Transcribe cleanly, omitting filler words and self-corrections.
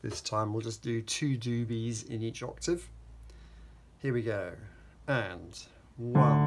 This time we'll just do 2 doobies in each octave. Here we go. And 1,